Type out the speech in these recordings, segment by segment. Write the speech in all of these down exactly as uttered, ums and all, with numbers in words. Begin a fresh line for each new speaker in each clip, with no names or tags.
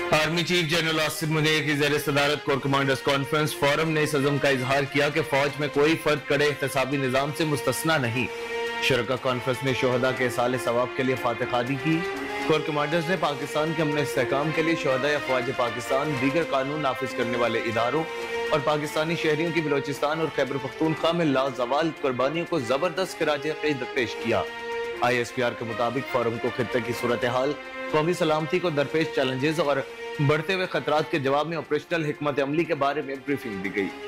Army chief general Asim Munir की ज़ेर सदारत कोर कमांडर्स कॉन्फ्रेंस फोरम ने इस अज़म का इजहार किया कि फौज में कोई फर्द कड़े एहतसाबी निज़ाम से मुस्तस्ना नहीं। शुरका कॉन्फ्रेंस ने शोहदा के साले सवाब के लिए फातिहादी की। कोर कमांडर्स ने पाकिस्तान के अमन इस्तेहकाम के लिए शोहदा या फ़ौज पाकिस्तान, दीगर कानून नाफिज करने वाले इदारों और पाकिस्तानी शहरियों की बलोचिस्तान और खैबर पख्तूनख्वा में लाजवाल कुर्बानियों को जबरदस्त खिराज अकीदत पेश किया। आई एस पी आर के मुताबिक फोरम को खित्ते की सूरत हाल, कौमी सलामती को दरपेश चैलेंजेस और बढ़ते हुए खतरात के जवाब में ऑपरेशनल हिकमत अमली के बारे में ब्रीफिंग दी गई।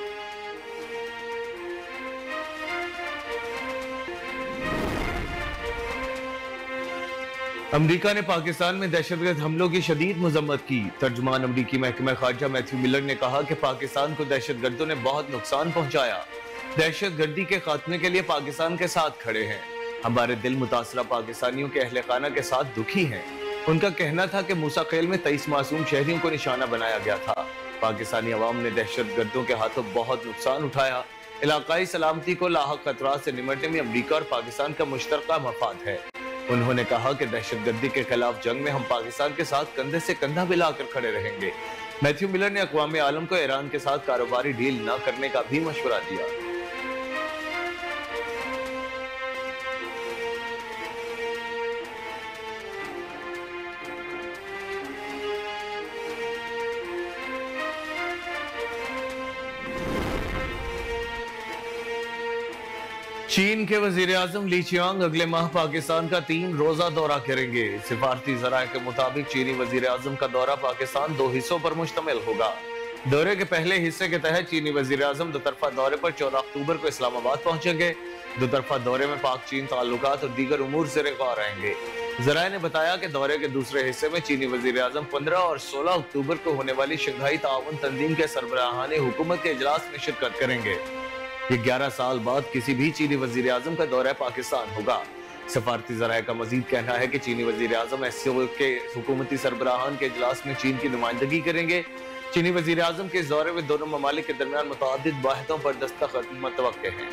अमरीका ने पाकिस्तान में दहशतगर्द हमलों की शदीद मजम्मत की। तर्जुमान अमरीकी महकमा खारजा मैथ्यू मिलर ने कहा कि पाकिस्तान को दहशतगर्दों ने बहुत नुकसान पहुंचाया। दहशतगर्दी के खात्मे के लिए पाकिस्तान के साथ खड़े हैं। हमारे दिल मुतासरा पाकिस्तानियों के अहले खाना के साथ दुखी हैं। उनका कहना था कि मूसा खेल में तेईस मासूम शहरियों को निशाना बनाया गया था। पाकिस्तानी अवाम ने दहशतगर्दों के हाथों बहुत नुकसान उठाया। इलाकाई सलामती को लाहक खतरात से निपटने में अमरीका और पाकिस्तान का मुश्तरका मफाद है। उन्होंने कहा कि दहशतगर्दी के खिलाफ जंग में हम पाकिस्तान के साथ कंधे से कंधा मिलाकर खड़े रहेंगे। मैथ्यू मिलर ने अक़वाम आलम को ईरान के साथ कारोबारी डील न करने का भी मशवरा दिया। चीन के वजीर आजम ली चियांग अगले माह पाकिस्तान का तीन रोजा दौरा करेंगे। सिफारती जराये के मुताबिक चीनी वजीर आजम का दौरा पाकिस्तान दो हिस्सों पर मुश्तमिल होगा। दौरे के पहले हिस्से के तहत चीनी वजीर आजम दो तरफा दौरे पर चौदह अक्टूबर को इस्लामाबाद पहुंचेंगे। दो तरफा दौरे में पाक चीन ताल्लुकात और दीगर उमूर ज़ेर गौर रहेंगे। जराये ने बताया कि दौरे के दूसरे हिस्से में चीनी वजीर आजम पंद्रह और सोलह अक्टूबर को होने वाली शंघाई ताउन तंजीम के सरबराहान हुकूमत के इजलास में शिरकत करेंगे। ये ग्यारह साल बाद किसी भी चीनी वजीर आजम का दौरा पाकिस्तान होगा। सफारती जराये का मजीद कहना है कि चीनी वजीर आजम एस सी ओ के हुकूमती सरबराहान के इजलास में चीन की नुमाइंदगी करेंगे। चीनी वजीर आजम के इस दौरे में दोनों ममालिक के दरमियान मुतअद्दिद वाहिदों पर दस्तखत मुतवक्के हैं।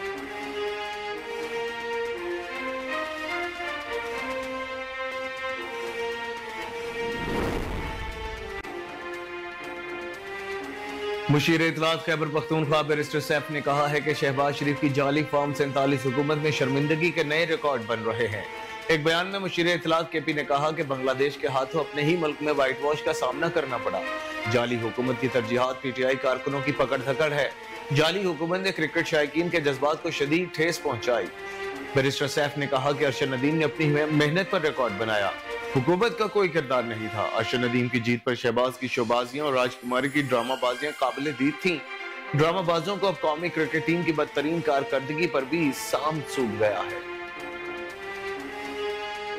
मुशीर इत्तलात खैबर पख्तूनख्वा बैरिस्टर सैफ ने कहा है कि शहबाज शरीफ की जाली फॉर्म सैंतालीस हुकूमत में शर्मिंदगी के नए रिकॉर्ड बन रहे हैं। एक बयान में मुशीर इत्तलात के पी ने कहा कि बांग्लादेश के हाथों अपने ही मुल्क में व्हाइट वॉश का सामना करना पड़ा। जाली हुकूमत की तरजीहात पी टी आई कारकुनों की पकड़ धकड़ है। जाली हुकूमत ने क्रिकेट शायकीन के जज्बात को शदीद ठेस पहुंचाई। बैरिस्टर सैफ ने कहा कि अरशद नदीम ने अपनी मेहनत पर रिकॉर्ड बनाया। हुकूमत का कोई किरदार नहीं था। अरशद नदीम की जीत पर शहबाज की शोबाजियां और राजकुमारी की ड्रामाबाजियां काबिल दीद थीं। ड्रामाबाजों को अब कौमी क्रिकेट टीम की बदतरीन कारकर्दगी पर भी साम सूख गया है।